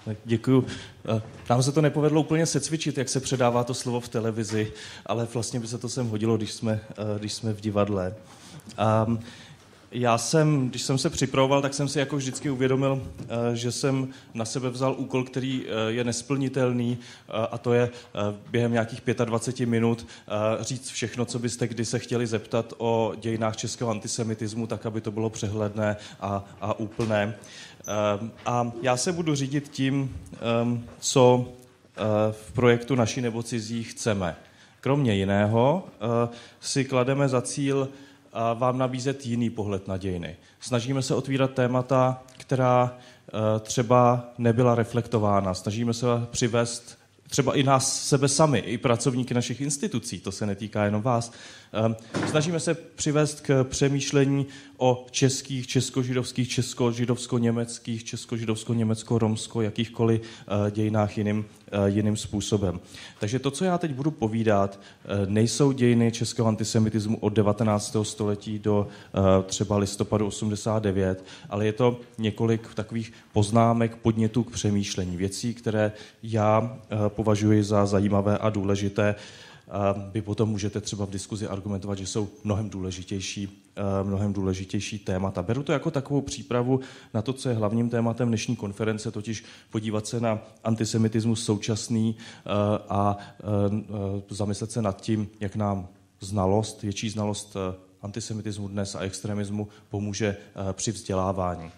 Děkuju. Nám se to nepovedlo úplně secvičit, jak se předává to slovo v televizi, ale vlastně by se to sem hodilo, když jsme v divadle. Když jsem se připravoval, tak jsem si jako vždycky uvědomil, že jsem na sebe vzal úkol, který je nesplnitelný, a to je během nějakých 25 minut říct všechno, co byste kdy se chtěli zeptat o dějinách českého antisemitismu, tak, aby to bylo přehledné a úplné. A já se budu řídit tím, co v projektu Naši nebo cizí chceme. Kromě jiného si klademe za cíl vám nabízet jiný pohled na dějiny. Snažíme se otvírat témata, která třeba nebyla reflektována. Snažíme se přivést třeba i nás sebe sami, i pracovníky našich institucí, to se netýká jenom vás. Snažíme se přivést k přemýšlení o českých, českožidovských, českožidovsko-německých, českožidovsko-německo-romsko, jakýchkoliv dějinách jiným způsobem. Takže to, co já teď budu povídat, nejsou dějiny českého antisemitismu od 19. století do třeba listopadu 89, ale je to několik takových poznámek, podnětů k přemýšlení, věcí, které já považuji za zajímavé a důležité. Vy potom můžete třeba v diskuzi argumentovat, že jsou mnohem důležitější témata. Beru to jako takovou přípravu na to, co je hlavním tématem dnešní konference, totiž podívat se na antisemitismus současný a zamyslet se nad tím, jak nám větší znalost antisemitismu dnes a extremismu pomůže při vzdělávání.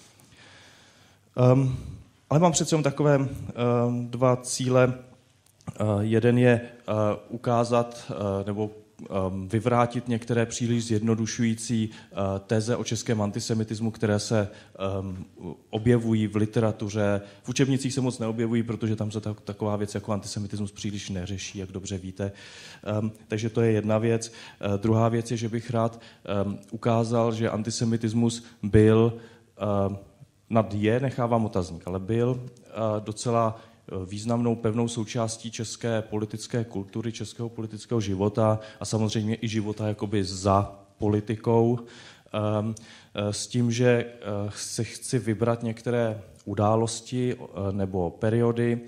Ale mám přece jen takové dva cíle. Jeden je ukázat nebo vyvrátit některé příliš zjednodušující teze o českém antisemitismu, které se objevují v literatuře. V učebnicích se moc neobjevují, protože tam se taková věc jako antisemitismus příliš neřeší, jak dobře víte. Takže to je jedna věc. Druhá věc je, že bych rád ukázal, že antisemitismus byl, nechávám otazník, ale byl docela významnou pevnou součástí české politické kultury, českého politického života a samozřejmě i života jakoby za politikou, s tím, že se chci vybrat některé události nebo periody,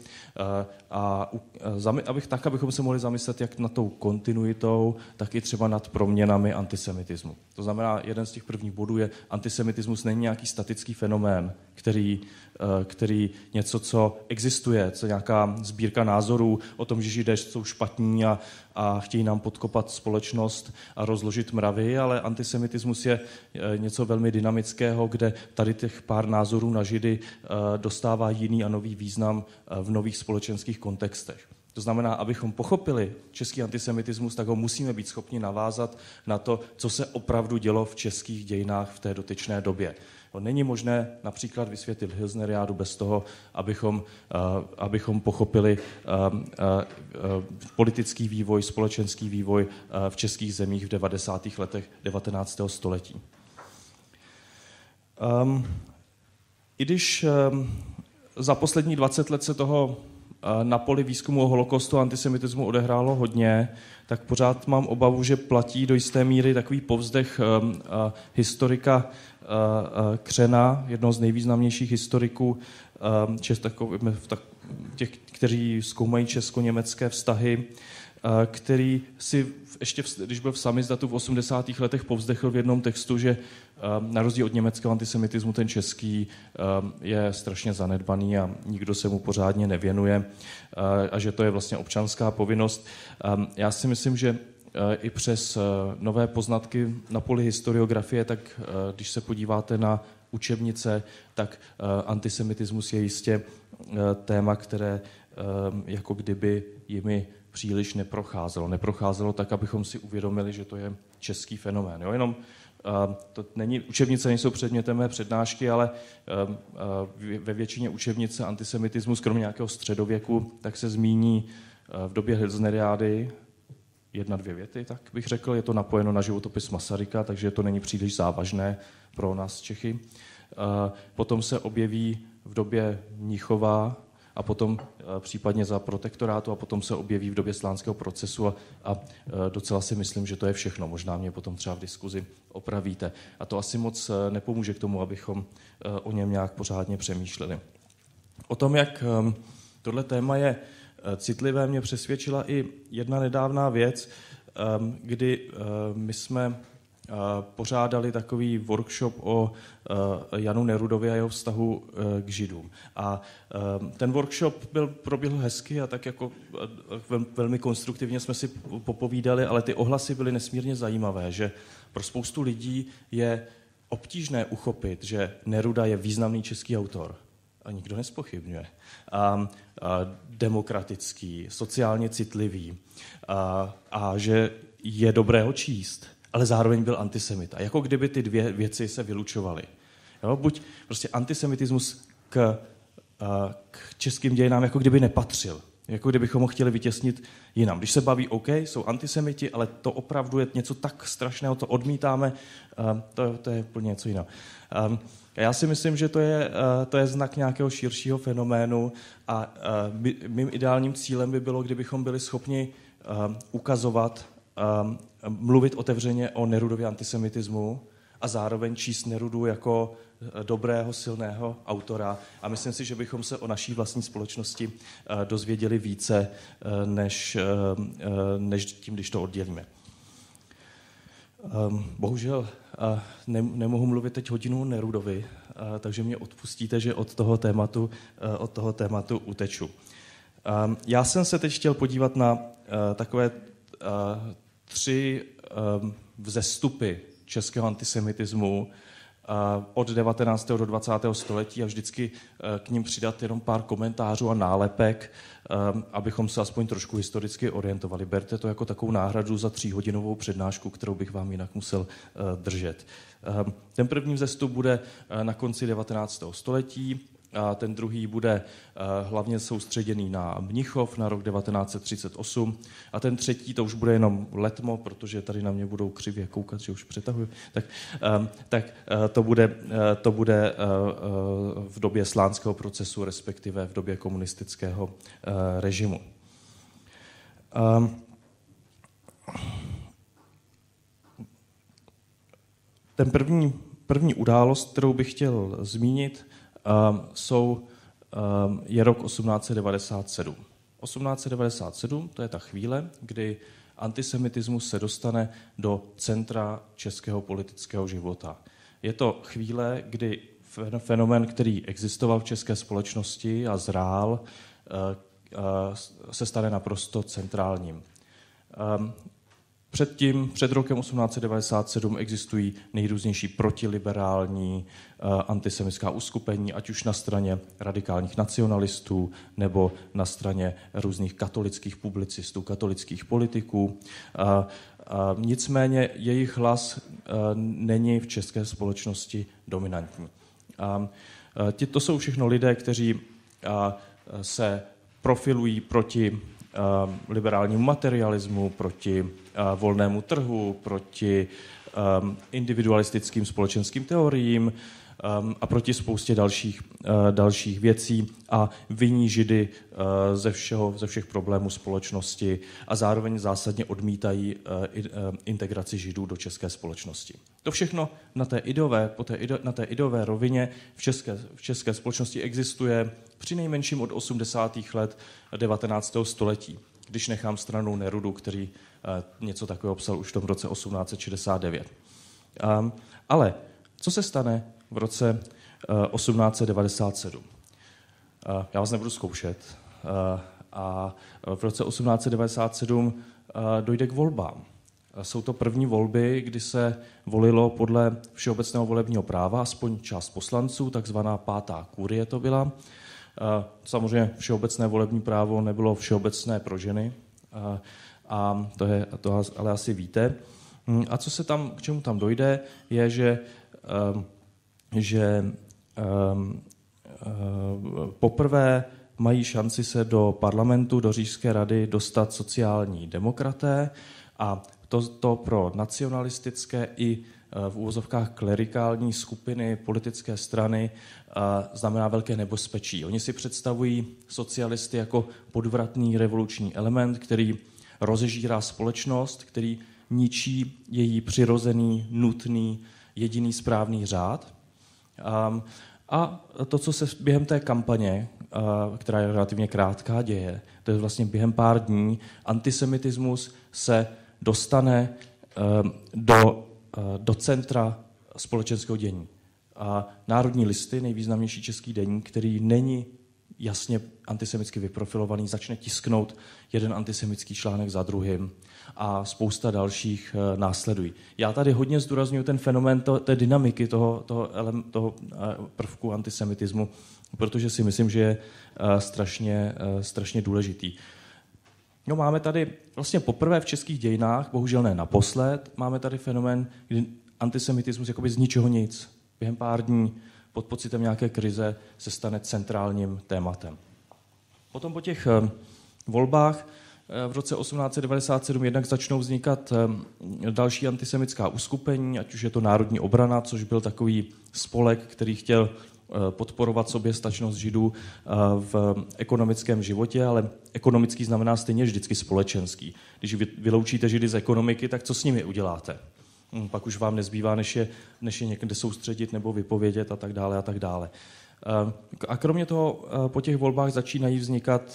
abychom se mohli zamyslet jak nad tou kontinuitou, tak i třeba nad proměnami antisemitismu. To znamená, jeden z těch prvních bodů je, antisemitismus není nějaký statický fenomén, který něco, co existuje, co nějaká sbírka názorů o tom, že Židé jsou špatní a chtějí nám podkopat společnost a rozložit mravy, ale antisemitismus je něco velmi dynamického, kde tady těch pár názorů na Židy dostává jiný a nový význam v nových společenských kontextech. To znamená, abychom pochopili český antisemitismus, tak ho musíme být schopni navázat na to, co se opravdu dělo v českých dějinách v té dotyčné době. Není možné například vysvětlit Hilsneriádu bez toho, abychom pochopili politický vývoj, společenský vývoj v českých zemích v 90. letech 19. století. I když za poslední 20 let se toho na poli výzkumu o holokaustu a antisemitismu odehrálo hodně, tak pořád mám obavu, že platí do jisté míry takový povzdech historika Křena, jednoho z nejvýznamnějších historiků, těch, kteří zkoumají česko-německé vztahy, který si ještě, když byl v samizdatu v 80. letech, povzdechl v jednom textu, že na rozdíl od německého antisemitismu ten český je strašně zanedbaný a nikdo se mu pořádně nevěnuje a že to je vlastně občanská povinnost. Já si myslím, že i přes nové poznatky na poli historiografie, tak když se podíváte na učebnice, tak antisemitismus je jistě téma, které jako kdyby jimi příliš neprocházelo. Neprocházelo tak, abychom si uvědomili, že to je český fenomén. Jo? Jenom učebnice nejsou předmětem mé přednášky, ale ve většině učebnice antisemitismus, kromě nějakého středověku, tak se zmíní v době Hilsneriády 1-2 věty, tak bych řekl, je to napojeno na životopis Masaryka, takže to není příliš závažné pro nás Čechy. Potom se objeví v době Mnichova a potom případně za protektorátu a potom se objeví v době slánského procesu a docela si myslím, že to je všechno. Možná mě potom třeba v diskuzi opravíte. A to asi moc nepomůže k tomu, abychom o něm nějak pořádně přemýšleli. O tom, jak tohle téma je citlivé, mě přesvědčila i jedna nedávná věc, kdy my jsme pořádali takový workshop o Janu Nerudovi a jeho vztahu k Židům. A ten workshop proběhl hezky a tak jako velmi konstruktivně jsme si popovídali, ale ty ohlasy byly nesmírně zajímavé, že pro spoustu lidí je obtížné uchopit, že Neruda je významný český autor. A nikdo nespochybňuje. Demokratický, sociálně citlivý a že je dobré ho číst, ale zároveň byl antisemita. Jako kdyby ty dvě věci se vylučovaly. Jo? Buď prostě antisemitismus k českým dějinám jako kdyby nepatřil. Jako kdybychom ho chtěli vytěsnit jinam. Když se baví, OK, jsou antisemiti, ale to opravdu je něco tak strašného, to odmítáme, to je úplně něco jiného. Já si myslím, že to je znak nějakého širšího fenoménu a mým ideálním cílem by bylo, kdybychom byli schopni ukazovat, mluvit otevřeně o Nerudově antisemitismu a zároveň číst Nerudu jako dobrého, silného autora. A myslím si, že bychom se o naší vlastní společnosti dozvěděli více, než tím, když to oddělíme. Bohužel nemohu mluvit teď hodinu o Nerudovi, takže mě odpustíte, že od toho tématu uteču. Já jsem se teď chtěl podívat na takové 3 vzestupy českého antisemitismu od 19. do 20. století a vždycky k ním přidat jenom pár komentářů a nálepek, abychom se aspoň trošku historicky orientovali. Berte to jako takovou náhradu za 3hodinovou přednášku, kterou bych vám jinak musel držet. Ten první vzestup bude na konci 19. století, a ten druhý bude hlavně soustředěný na Mnichov na rok 1938 a ten třetí, to už bude jenom letmo, protože tady na mě budou křivě koukat, že už přetahuju, tak to bude v době slánského procesu, respektive v době komunistického režimu. Ten první událost, kterou bych chtěl zmínit, je rok 1897. 1897 to je ta chvíle, kdy antisemitismus se dostane do centra českého politického života. Je to chvíle, kdy fenomén, který existoval v české společnosti a zrál, se stane naprosto centrálním. Před rokem 1897 existují nejrůznější protiliberální antisemitská uskupení, ať už na straně radikálních nacionalistů nebo na straně různých katolických publicistů, katolických politiků. Nicméně jejich hlas není v české společnosti dominantní. To jsou všechno lidé, kteří se profilují proti liberálnímu materialismu, proti volnému trhu, proti individualistickým společenským teoriím a proti spoustě dalších věcí a viní Židy ze všech problémů společnosti a zároveň zásadně odmítají integraci Židů do české společnosti. To všechno na té ideové rovině v české společnosti existuje přinejmenším od 80. let 19. století, když nechám stranou Nerudu, který něco takového psal už v tom roce 1869. Ale co se stane v roce 1897? Já vás nebudu zkoušet. A v roce 1897 dojde k volbám. Jsou to první volby, kdy se volilo podle všeobecného volebního práva, aspoň část poslanců, takzvaná 5. kurie to byla. Samozřejmě všeobecné volební právo nebylo všeobecné pro ženy, a to ale asi víte. A k čemu tam dojde, je, že poprvé mají šanci se do parlamentu, do Říšské rady dostat sociální demokraté a to pro nacionalistické i v úvozovkách klerikální skupiny, politické strany znamená velké nebezpečí. Oni si představují socialisty jako podvratný revoluční element, který rozežírá společnost, který ničí její přirozený, nutný, jediný správný řád. A to, co se během té kampaně která je relativně krátká, děje. To je vlastně během pár dní. Antisemitismus se dostane do centra společenského dění. A Národní listy, nejvýznamnější český deník, který není jasně antisemicky vyprofilovaný, začne tisknout jeden antisemický článek za druhým a spousta dalších následují. Já tady hodně zdůraznuju ten fenomén té dynamiky toho prvku antisemitismu, protože si myslím, že je strašně důležitý. No, máme tady vlastně poprvé v českých dějinách, bohužel ne naposled, máme tady fenomén, kdy antisemitismus jakoby z ničeho nic, během pár dní pod pocitem nějaké krize se stane centrálním tématem. Potom po těch volbách v roce 1897 jednak začnou vznikat další antisemitská uskupení, ať už je to Národní obrana, což byl takový spolek, který chtěl podporovat soběstačnost Židů v ekonomickém životě, ale ekonomický znamená stejně vždycky společenský. Když vyloučíte Židy z ekonomiky, tak co s nimi uděláte? Pak už vám nezbývá, než je někde soustředit nebo vypovědět a tak dále a tak dále. A kromě toho po těch volbách začínají vznikat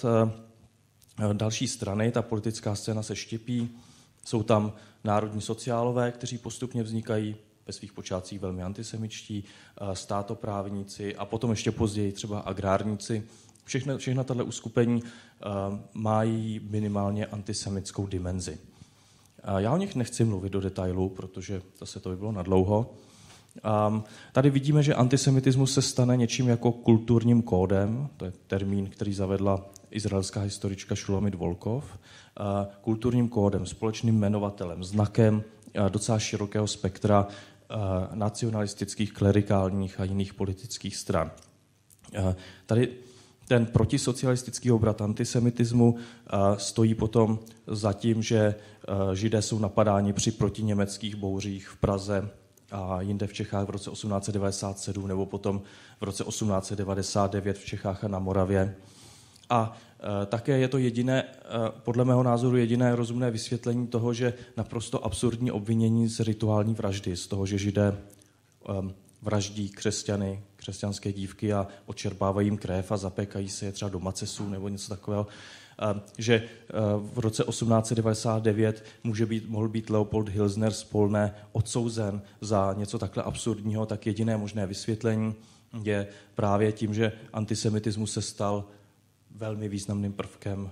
další strany, ta politická scéna se štěpí, jsou tam národní sociálové, kteří postupně vznikají, ve svých počátcích velmi antisemičtí, státoprávníci a potom ještě později třeba agrárníci. Všechna tato uskupení mají minimálně antisemitskou dimenzi. Já o nich nechci mluvit do detailu, protože zase to by bylo nadlouho. Tady vidíme, že antisemitismus se stane něčím jako kulturním kódem, to je termín, který zavedla izraelská historička Šulomit Volkov, kulturním kódem, společným jmenovatelem, znakem docela širokého spektra nacionalistických, klerikálních a jiných politických stran. Tady ten protisocialistický obrat antisemitismu stojí potom za tím, že Židé jsou napadáni při protiněmeckých bouřích v Praze a jinde v Čechách v roce 1897 nebo potom v roce 1899 v Čechách a na Moravě. A také je to podle mého názoru jediné rozumné vysvětlení toho, že naprosto absurdní obvinění z rituální vraždy, z toho, že Židé vraždí křesťany, křesťanské dívky a odčerpávají jim krev a zapékají se je třeba do macesů nebo něco takového, že v roce 1899 mohl být Leopold Hilsner z Polné odsouzen za něco takhle absurdního, tak jediné možné vysvětlení je právě tím, že antisemitismus se stal velmi významným prvkem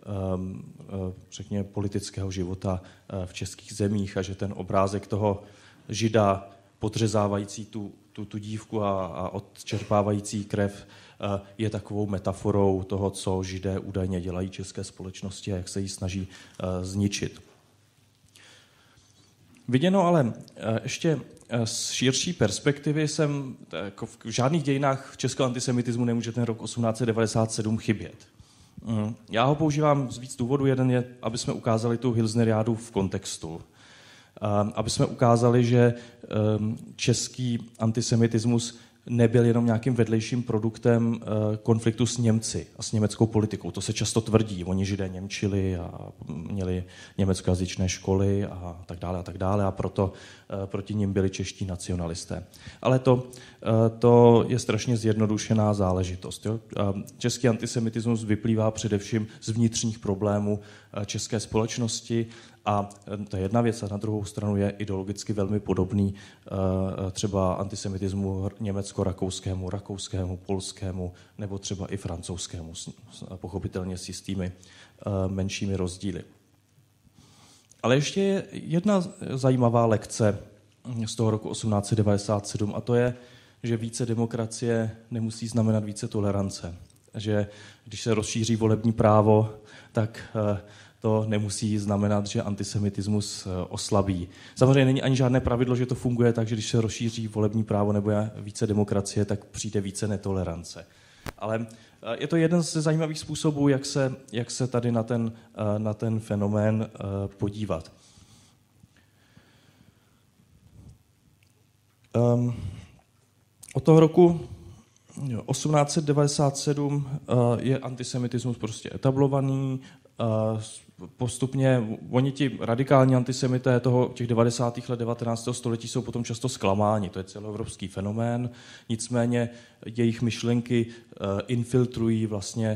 řekněme, politického života v českých zemích a že ten obrázek toho Žida podřezávající tu dívku a odčerpávající krev je takovou metaforou toho, co Židé údajně dělají české společnosti a jak se jí snaží zničit. Viděno ale ještě z širší perspektivy jako v žádných dějinách českého antisemitismu nemůže ten rok 1897 chybět. Já ho používám z víc důvodů. Jeden je, aby jsme ukázali tu Hilsneriádu v kontextu. Aby jsme ukázali, že český antisemitismus nebyl jenom nějakým vedlejším produktem konfliktu s Němci a s německou politikou. To se často tvrdí. Oni Židé němčili a měli německojazyčné školy a tak dále a proto proti nim byli čeští nacionalisté. Ale to je strašně zjednodušená záležitost. Jo? Český antisemitismus vyplývá především z vnitřních problémů české společnosti a to je jedna věc a na druhou stranu je ideologicky velmi podobný třeba antisemitismu německo-rakouskému, rakouskému, polskému nebo třeba i francouzskému, pochopitelně s jistými menšími rozdíly. Ale ještě je jedna zajímavá lekce z toho roku 1897 a to je, že více demokracie nemusí znamenat více tolerance. Že když se rozšíří volební právo, tak to nemusí znamenat, že antisemitismus oslabí. Samozřejmě není ani žádné pravidlo, že to funguje tak, že když se rozšíří volební právo nebo je více demokracie, tak přijde více netolerance. Ale je to jeden ze zajímavých způsobů, jak se tady na ten fenomén podívat. Od toho roku 1897 je antisemitismus prostě etablovaný, postupně, oni ti radikální antisemité těch 90. let 19. století jsou potom často zklamáni, to je celoevropský fenomén, nicméně jejich myšlenky infiltrují vlastně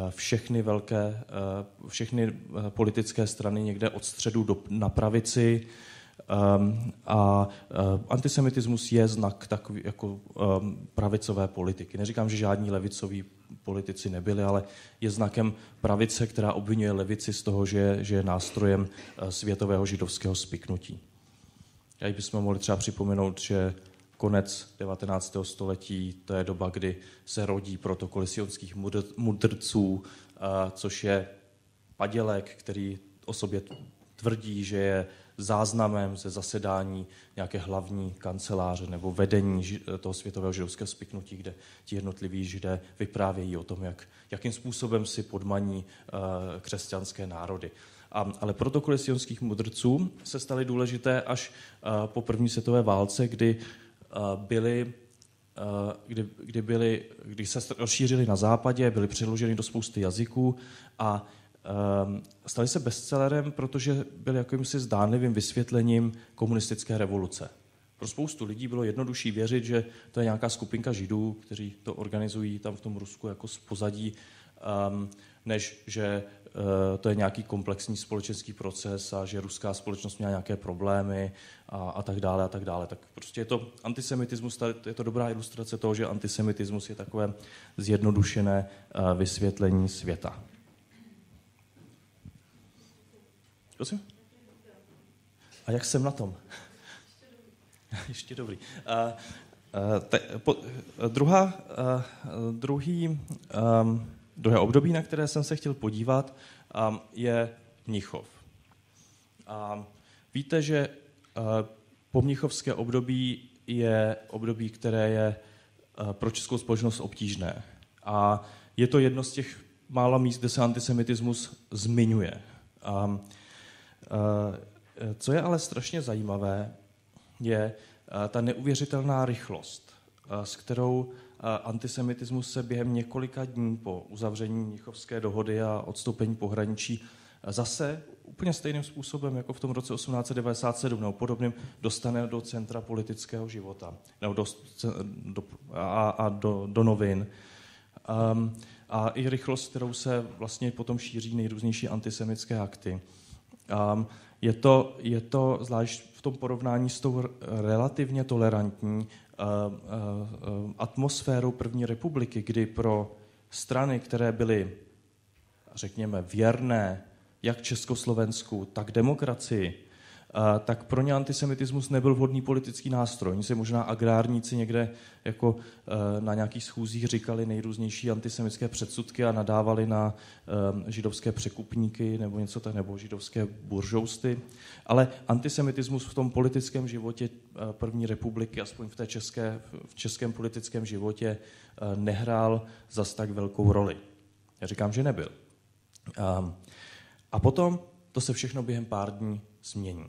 všechny politické strany někde od středu na pravici, a antisemitismus je znak takový jako pravicové politiky. Neříkám, že žádní levicoví politici nebyli, ale je znakem pravice, která obvinuje levici z toho, že je nástrojem světového židovského spiknutí. A bychom mohli třeba připomenout, že konec 19. století, to je doba, kdy se rodí protokoly sionských mudrců, což je padělek, který o sobě tvrdí, že je záznamem ze zasedání nějaké hlavní kanceláře nebo vedení toho světového židovského spiknutí, kde ti jednotliví Židé vyprávějí o tom, jakým způsobem si podmaní křesťanské národy. Ale protokoly sionských mudrců se staly důležité až po první světové válce, kdy se rozšířily na západě, byly přeloženy do spousty jazyků a stali se bestsellerem, protože byli jakýmsi zdánlivým vysvětlením komunistické revoluce. Pro spoustu lidí bylo jednodušší věřit, že to je nějaká skupinka Židů, kteří to organizují tam v tom Rusku jako z pozadí, než že to je nějaký komplexní společenský proces a že ruská společnost měla nějaké problémy a tak dále a tak dále. Tak prostě je to antisemitismus, je to dobrá ilustrace toho, že antisemitismus je takové zjednodušené vysvětlení světa. Prosím? A jak jsem na tom? Ještě dobrý. Druhé období, na které jsem se chtěl podívat, je Mnichov. Víte, že pomnichovské období je období, které je pro českou společnost obtížné. A je to jedno z těch mála míst, kde se antisemitismus zmiňuje. Co je ale strašně zajímavé, je ta neuvěřitelná rychlost, s kterou antisemitismus se během několika dní po uzavření Mnichovské dohody a odstoupení pohraničí zase úplně stejným způsobem, jako v tom roce 1897 nebo podobným, dostane do centra politického života nebo do novin. A i rychlost, kterou se vlastně potom šíří nejrůznější antisemické akty. Je to zvlášť v tom porovnání s tou relativně tolerantní atmosférou první republiky, kdy pro strany, které byly, řekněme, věrné jak Československu, tak demokracii, tak pro ně antisemitismus nebyl vhodný politický nástroj. Oni si možná agrárníci někde jako na nějakých schůzích říkali nejrůznější antisemitské předsudky a nadávali na židovské překupníky nebo něco tak, nebo židovské buržousty. Ale antisemitismus v tom politickém životě první republiky, aspoň v českém politickém životě, nehrál zas tak velkou roli. Já říkám, že nebyl. A potom to se všechno během pár dní změní.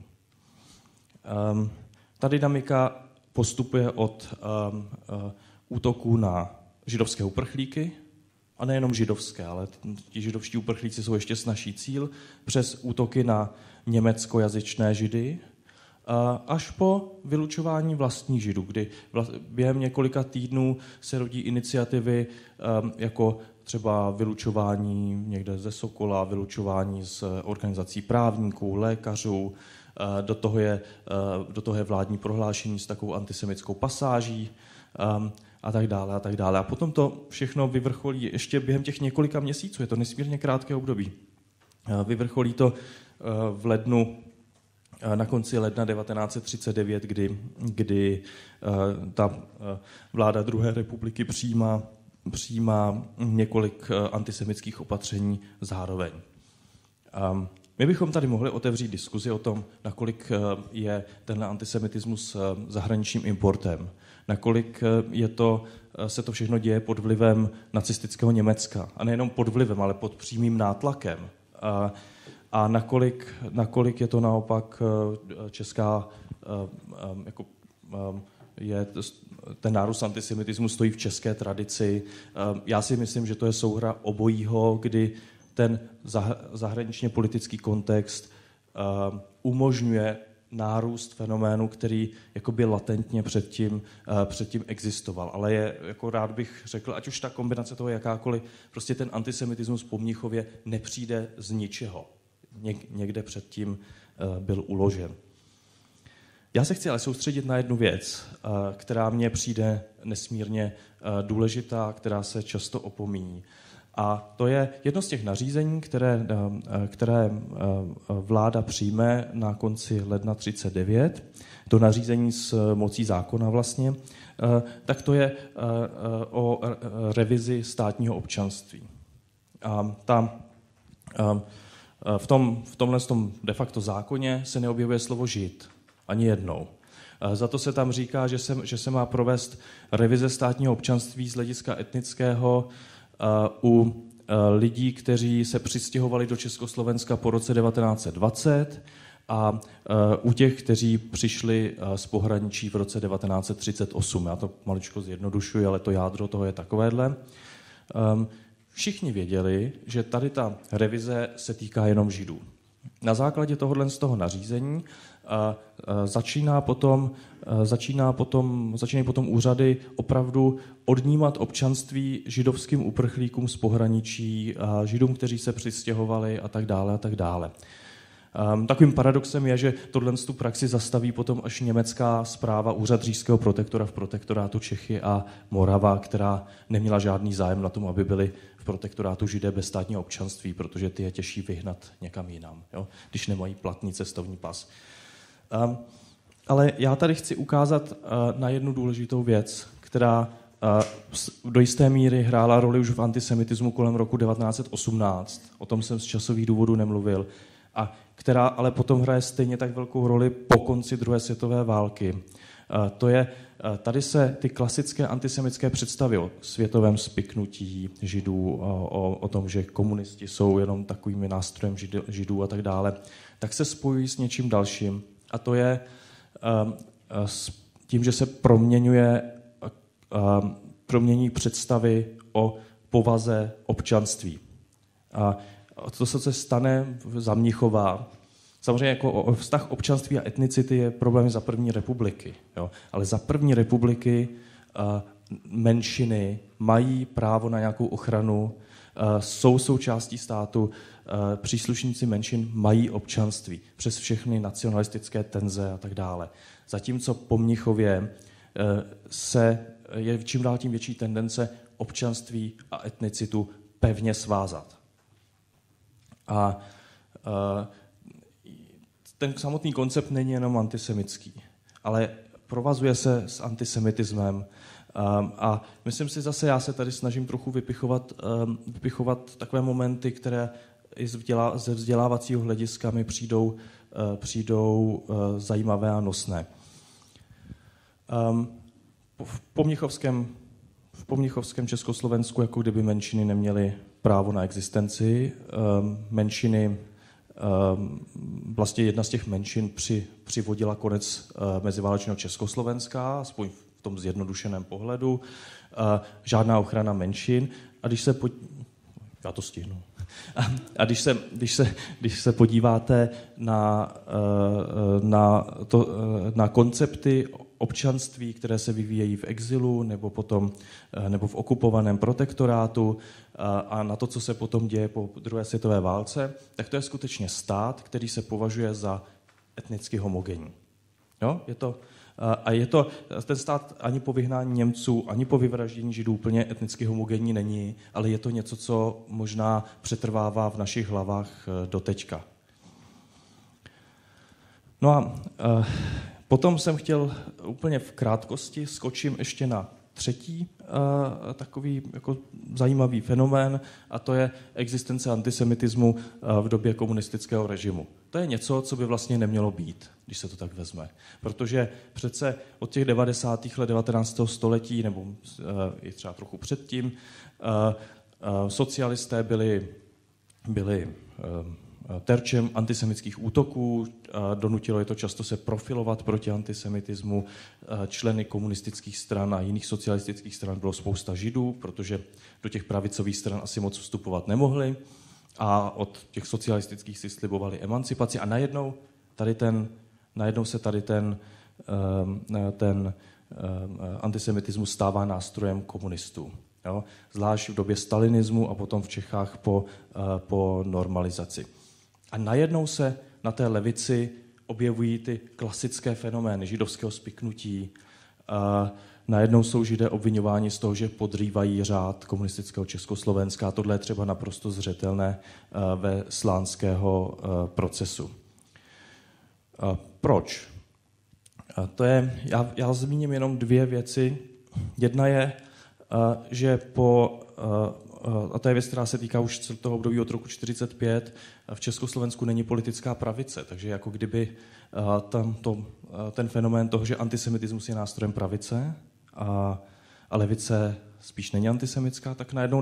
Ta dynamika postupuje od útoků na židovské uprchlíky, a nejenom židovské, ale ti židovští uprchlíci jsou ještě snazší cíl, přes útoky na německojazyčné Židy, až po vylučování vlastních Židů, kdy během několika týdnů se rodí iniciativy jako třeba vylučování někde ze Sokola, vylučování z organizací právníků, lékařů, do toho je vládní prohlášení s takovou antisemitskou pasáží a tak dále a tak dále. A potom to všechno vyvrcholí ještě během těch několika měsíců, je to nesmírně krátké období. Vyvrcholí to v lednu, na konci ledna 1939, kdy ta vláda druhé republiky přijímá několik antisemitských opatření zároveň. My bychom tady mohli otevřít diskuzi o tom, nakolik je tenhle antisemitismus zahraničním importem, nakolik se to všechno děje pod vlivem nacistického Německa. A nejenom pod vlivem, ale pod přímým nátlakem. A nakolik je to naopak česká, ten nárůst antisemitismu stojí v české tradici. Já si myslím, že to je souhra obojího, kdy ten zahraničně politický kontext umožňuje nárůst fenoménu, který jakoby latentně předtím existoval. Ale jako rád bych řekl, ať už ta kombinace toho jakákoliv, prostě ten antisemitismus po Mnichově nepřijde z ničeho. Někde předtím byl uložen. Já se chci ale soustředit na jednu věc, která mně přijde nesmírně důležitá, která se často opomíní. A to je jedno z těch nařízení, které vláda přijme na konci ledna 1939, to nařízení s mocí zákona vlastně, tak to je o revizi státního občanství. V tomhle de facto zákoně se neobjevuje slovo žid, ani jednou. Za to se tam říká, že se má provést revize státního občanství z hlediska etnického u lidí, kteří se přistěhovali do Československa po roce 1920 a u těch, kteří přišli z pohraničí v roce 1938. Já to maličko zjednodušuji, ale to jádro toho je takovéhle. Všichni věděli, že tady ta revize se týká jenom Židů. Na základě tohohle z toho nařízení začínají potom úřady opravdu odnímat občanství židovským uprchlíkům z pohraničí, Židům, kteří se přistěhovali a tak dále a tak dále. Takovým paradoxem je, že tu praxi zastaví potom až německá správa Úřad říšského protektora v protektorátu Čechy a Morava, která neměla žádný zájem na tom, aby byli v protektorátu Židé bez státního občanství, protože ty je těžší vyhnat někam jinam, jo? Když nemají platný cestovní pas. Ale já tady chci ukázat na jednu důležitou věc, která do jisté míry hrála roli už v antisemitismu kolem roku 1918. O tom jsem z časových důvodů nemluvil. A která ale potom hraje stejně tak velkou roli po konci druhé světové války. Tady se ty klasické antisemické představy o světovém spiknutí Židů, o tom, že komunisti jsou jenom takovými nástrojem Židů a tak dále, tak se spojují s něčím dalším. A to je s tím, že se promění představy o povaze občanství. A to, co se stane za Mnichova, samozřejmě jako vztah občanství a etnicity je problém za první republiky. Jo? Ale za první republiky menšiny mají právo na nějakou ochranu, jsou součástí státu, příslušníci menšin mají občanství přes všechny nacionalistické tenze a tak dále. Zatímco po Mnichově je čím dál tím větší tendence občanství a etnicitu pevně svázat. A ten samotný koncept není jenom antisemitský, ale provazuje se s antisemitismem. A myslím si zase, já se tady snažím trochu vypichovat takové momenty, které i ze vzdělávacího hlediska mi přijdou zajímavé a nosné. V pomnichovském Československu, jako kdyby menšiny neměly právo na existenci. Menšiny, vlastně jedna z těch menšin přivodila konec meziválečného Československa, aspoň v tom zjednodušeném pohledu. Žádná ochrana menšin. A když se já to stihnu. A když se podíváte na koncepty občanství, které se vyvíjejí v exilu nebo v okupovaném protektorátu a na to, co se potom děje po druhé světové válce, tak to je skutečně stát, který se považuje za etnicky homogenní. Jo? Ten stát ani po vyhnání Němců, ani po vyvraždění Židů úplně etnicky homogenní není, ale je to něco, co možná přetrvává v našich hlavách doteďka. No a potom jsem chtěl úplně v krátkosti skočím ještě na třetí takový jako zajímavý fenomén, a to je existence antisemitismu v době komunistického režimu. To je něco, co by vlastně nemělo být, když se to tak vezme. Protože přece od těch 90. let 19. století, nebo i třeba trochu předtím, socialisté byli terčem antisemitských útoků, donutilo je to často se profilovat proti antisemitismu. Členy komunistických stran a jiných socialistických stran bylo spousta Židů, protože do těch pravicových stran asi moc vstupovat nemohli. a od těch socialistických si slibovali emancipaci a najednou se tady ten antisemitismus stává nástrojem komunistů. Jo? Zvlášť v době stalinismu a potom v Čechách po normalizaci. A najednou se na té levici objevují ty klasické fenomény židovského spiknutí. Najednou jsou Židé obviňováni z toho, že podrývají řád komunistického Československa. Tohle je třeba naprosto zřetelné ve slánského procesu. Proč? Já zmíním jenom dvě věci. Jedna je, že a to je věc, která se týká už toho období od roku 1945, v Československu není politická pravice, takže jako kdyby ten fenomén toho, že antisemitismus je nástrojem pravice a levice spíš není antisemitská, tak najednou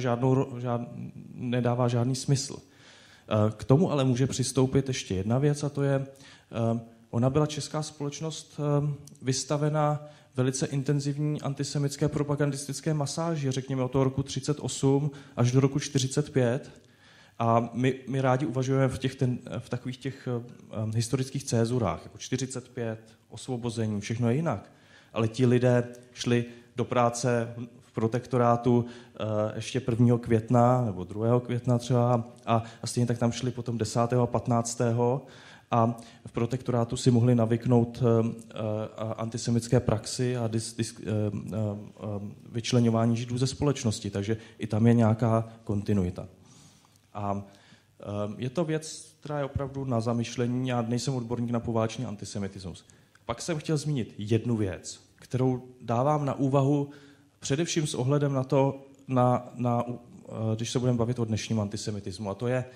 nedává žádný smysl. K tomu ale může přistoupit ještě jedna věc, a to je, ona byla česká společnost vystavena velice intenzivní antisemitské propagandistické masáži, řekněme od toho roku 1938 až do roku 1945. A my rádi uvažujeme v takových těch historických cézurách, jako 1945, osvobození, všechno je jinak. Ale ti lidé šli do práce v protektorátu ještě 1. května nebo 2. května třeba a stejně tak tam šli potom 10. a 15. a v protektorátu si mohli navyknout antisemitské praxi a vyčleňování Židů ze společnosti, takže i tam je nějaká kontinuita. A je to věc, která je opravdu na zamyšlení, já nejsem odborník na poválečný antisemitismus. Pak jsem chtěl zmínit jednu věc, kterou dávám na úvahu především s ohledem na to, když se budeme bavit o dnešním antisemitismu, a to je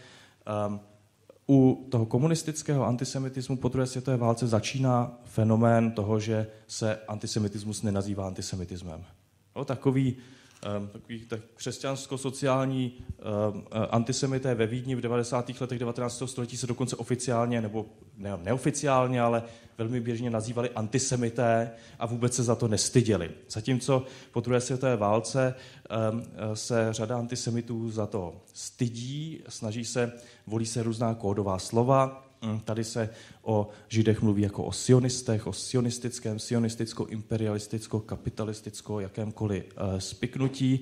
u toho komunistického antisemitismu po druhé světové válce začíná fenomén toho, že se antisemitismus nenazývá antisemitismem. No, takový křesťansko-sociální antisemité ve Vídni v 90. letech 19. století se dokonce oficiálně, nebo neoficiálně, ale velmi běžně nazývali antisemité a vůbec se za to nestyděli. Zatímco po druhé světové válce se řada antisemitů za to stydí, volí se různá kódová slova. Tady se o Židech mluví jako o sionistech, o sionistickém, sionisticko-imperialisticko-kapitalisticko, jakémkoliv spiknutí.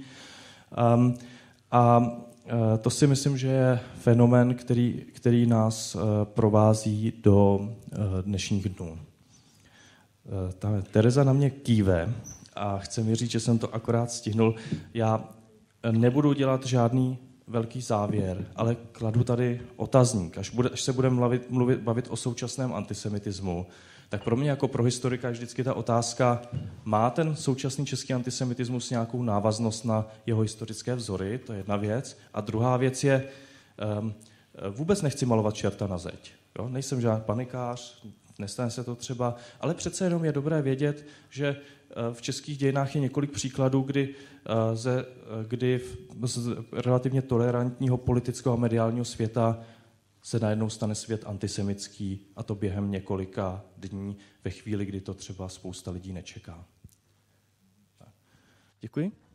A to si myslím, že je fenomén, který nás provází do dnešních dnů. Tereza na mě kýve a chce mi říct, že jsem to akorát stihnul. Já nebudu dělat žádný velký závěr, ale kladu tady otazník. Až se budeme bavit o současném antisemitismu, tak pro mě jako pro historika je vždycky ta otázka, má ten současný český antisemitismus nějakou návaznost na jeho historické vzory, to je jedna věc. A druhá věc je, vůbec nechci malovat čerta na zeď. Jo? Nejsem žádný panikář, nestane se to třeba, ale přece jenom je dobré vědět, že v českých dějinách je několik příkladů, kdy z relativně tolerantního politického a mediálního světa se najednou stane svět antisemitský, a to během několika dní, ve chvíli, kdy to třeba spousta lidí nečeká. Tak. Děkuji.